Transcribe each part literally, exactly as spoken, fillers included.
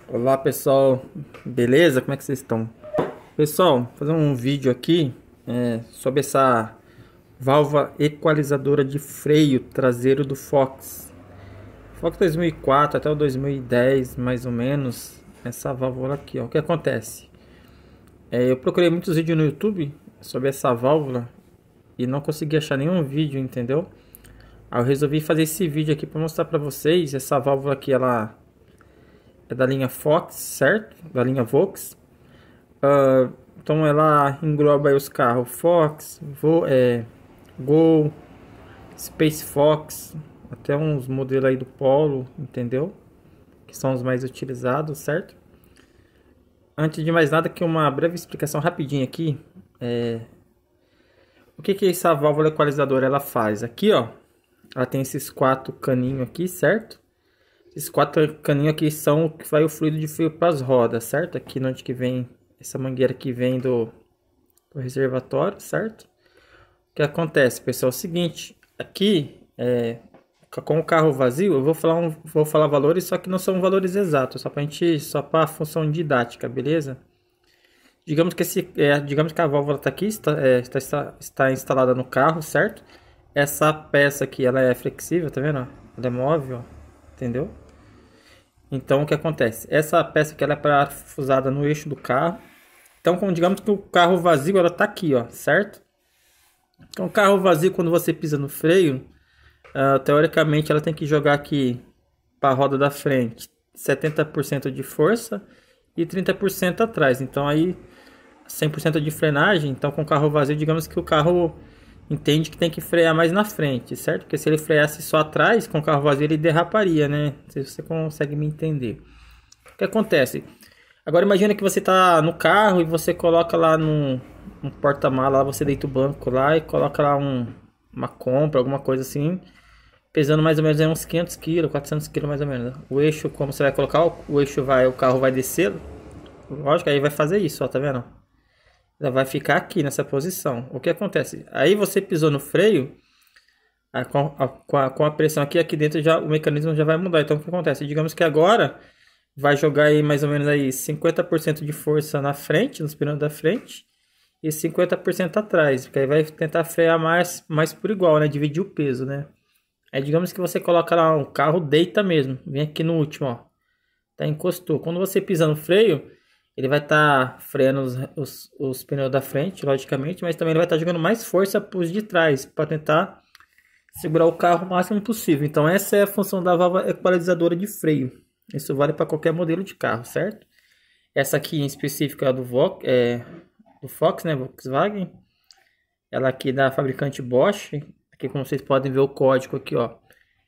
Olá pessoal, beleza? Como é que vocês estão? Pessoal, vou fazer um vídeo aqui é, sobre essa válvula equalizadora de freio traseiro do Fox. Fox dois mil e quatro até o dois mil e dez, mais ou menos, essa válvula aqui, ó. O que acontece? É, eu procurei muitos vídeos no YouTube sobre essa válvula e não consegui achar nenhum vídeo, entendeu? Aí eu resolvi fazer esse vídeo aqui para mostrar para vocês. Essa válvula aqui, ela é da linha Fox, certo? Da linha Vox. Uh, então ela engloba aí os carros Fox, Vo, é, Gol, Space Fox, até uns modelos aí do Polo, entendeu? Que são os mais utilizados, certo? Antes de mais nada, aqui uma breve explicação rapidinha aqui. É, o que que essa válvula equalizadora ela faz? Aqui, ó, ela tem esses quatro caninhos aqui, certo? Esses quatro caninhos aqui são o que vai o fluido de fio para as rodas, certo? Aqui onde que vem essa mangueira que vem do, do reservatório, certo? O que acontece, pessoal, é o seguinte, aqui é, com o carro vazio, eu vou falar um, vou falar valores, só que não são valores exatos, só para gente, só para função didática, beleza? Digamos que esse, é, digamos que a válvula está aqui, está, é, está, está instalada no carro, certo? Essa peça aqui, ela é flexível, tá vendo? Ela é móvel, entendeu? Então o que acontece? Essa peça aqui ela é parafusada no eixo do carro. Então, como digamos que o carro vazio ela tá aqui, ó, certo? Então, o carro vazio, quando você pisa no freio, uh, teoricamente ela tem que jogar aqui para a roda da frente setenta por cento de força e trinta por cento atrás. Então aí cem por cento de frenagem. Então, com o carro vazio, digamos que o carro entende que tem que frear mais na frente, certo? Porque se ele freasse só atrás, com o carro vazio, ele derraparia, né? Não sei se você consegue me entender. O que acontece? Agora imagina que você está no carro e você coloca lá no, no porta-mala, você deita o banco lá e coloca lá um, uma compra, alguma coisa assim, pesando mais ou menos uns quinhentos quilos, quatrocentos quilos mais ou menos. O eixo, como você vai colocar, o eixo vai, o carro vai descer, lógico, aí vai fazer isso, ó, tá vendo? Ela vai ficar aqui nessa posição. O que acontece? Aí você pisou no freio, a, com, a, com, a, com a pressão aqui, aqui dentro já o mecanismo já vai mudar. Então o que acontece? Digamos que agora vai jogar aí mais ou menos aí cinquenta por cento de força na frente, nos pneus da frente, e cinquenta por cento atrás, porque aí vai tentar frear mais, mais por igual, né? Dividir o peso, né? Aí digamos que você coloca lá o carro, deita mesmo, vem aqui no último, ó, tá, encostou. Quando você pisa no freio, ele vai estar tá freando os, os, os pneus da frente, logicamente, mas também ele vai estar tá jogando mais força para os de trás, para tentar segurar o carro o máximo possível. Então essa é a função da válvula equalizadora de freio. Isso vale para qualquer modelo de carro, certo? Essa aqui em específico é a do, Vox, é, do Fox, né, Volkswagen. Ela aqui da fabricante Bosch. Aqui, como vocês podem ver o código aqui, ó,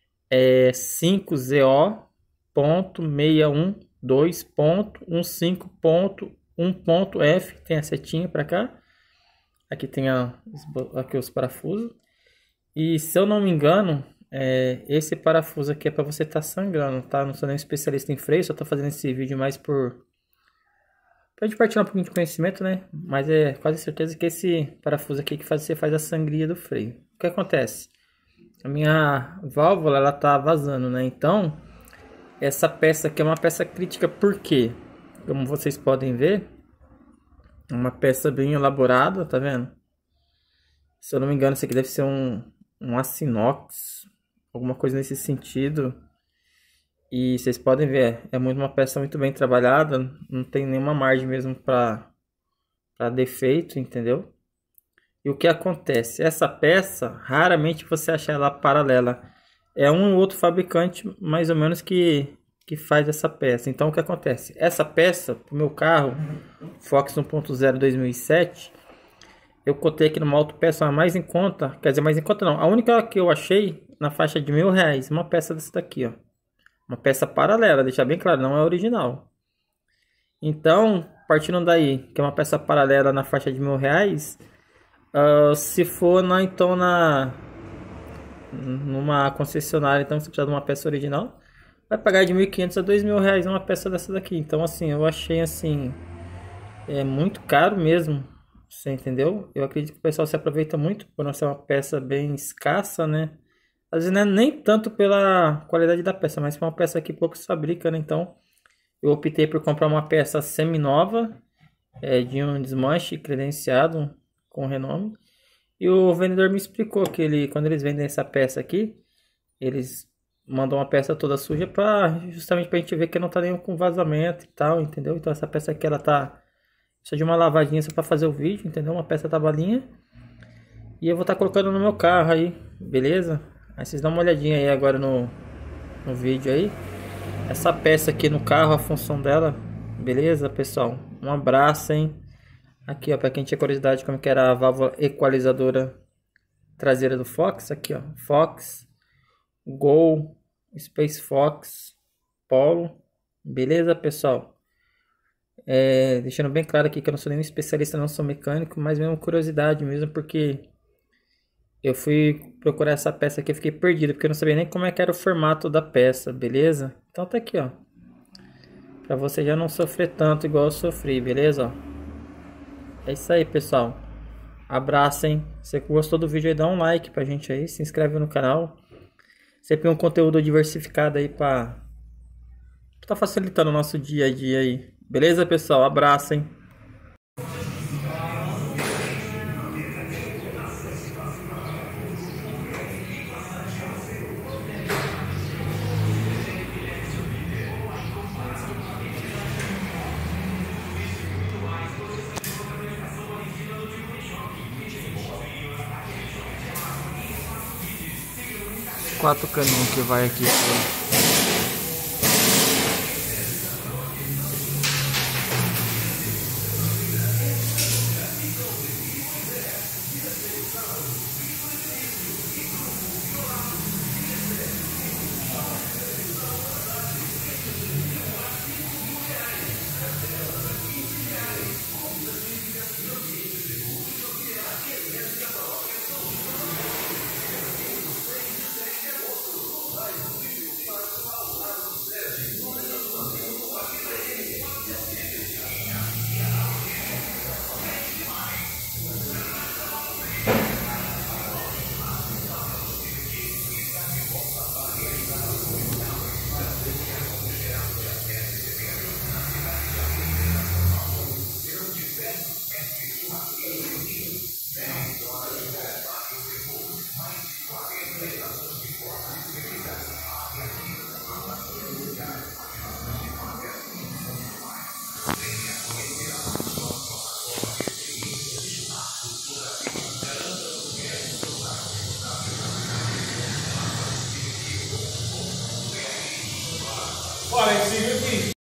é cinco Z O ponto seis um dois ponto quinze ponto um ponto F, tem a setinha para cá. Aqui tem a, aqui os parafusos. E se eu não me engano, é, esse parafuso aqui é para você estar tá sangrando, tá? Não sou nem especialista em freio, só tô fazendo esse vídeo mais por pra gente partilhar um pouquinho de conhecimento, né? Mas é quase certeza que esse parafuso aqui que faz, você faz a sangria do freio. O que acontece? A minha válvula, ela tá vazando, né? Então, essa peça aqui é uma peça crítica, por quê? Como vocês podem ver, é uma peça bem elaborada, tá vendo? Se eu não me engano, isso aqui deve ser um, um aço inox, alguma coisa nesse sentido. E vocês podem ver, é muito uma peça muito bem trabalhada, não tem nenhuma margem mesmo para para defeito, entendeu? E o que acontece? Essa peça, raramente você acha ela paralela. É um ou outro fabricante, mais ou menos, que, que faz essa peça. Então, o que acontece? Essa peça, pro meu carro, Fox um ponto zero dois mil e sete, eu cotei aqui numa autopeça, a mais em conta, quer dizer, mais em conta não, a única que eu achei na faixa de mil reais, uma peça dessa daqui, ó. Uma peça paralela, deixar bem claro, não é original. Então, partindo daí, que é uma peça paralela na faixa de mil reais, uh, se for na, então na numa concessionária, então você precisa de uma peça original, vai pagar de mil e quinhentos a dois mil reais uma peça dessa daqui. Então, assim, eu achei assim, é muito caro mesmo, você entendeu? Eu acredito que o pessoal se aproveita muito por não ser uma peça bem escassa, né? Às vezes não é nem tanto pela qualidade da peça, mas é uma peça que pouco se fabrica, né? Então Eu optei por comprar uma peça semi-nova, é, de um desmanche credenciado com renome. E o vendedor me explicou que ele, quando eles vendem essa peça aqui, eles mandam uma peça toda suja para justamente para a gente ver que não tá nenhum com vazamento e tal, entendeu? Então essa peça aqui ela tá só de uma lavadinha só para fazer o vídeo, entendeu? Uma peça tabalinha. E eu vou estar tá colocando no meu carro aí, beleza? Aí vocês dão uma olhadinha aí agora no, no vídeo aí. Essa peça aqui no carro, a função dela, beleza, pessoal? Um abraço, hein? Aqui, ó, para quem tinha curiosidade como que era a válvula equalizadora traseira do Fox, aqui, ó, Fox, Gol, Space Fox, Polo, beleza, pessoal? É, deixando bem claro aqui que eu não sou nenhum especialista, não sou mecânico, mas mesmo curiosidade mesmo, porque eu fui procurar essa peça aqui e fiquei perdido, porque eu não sabia nem como é que era o formato da peça, beleza? Então tá aqui, ó, pra você já não sofrer tanto igual eu sofri, beleza? Ó. É isso aí, pessoal. Abraço, hein? Se você gostou do vídeo aí, dá um like pra gente aí, se inscreve no canal. Sempre um conteúdo diversificado aí pra tá facilitando o nosso dia a dia aí. Beleza, pessoal? Abraço, hein? Quatro caninhos que vai aqui. Bora,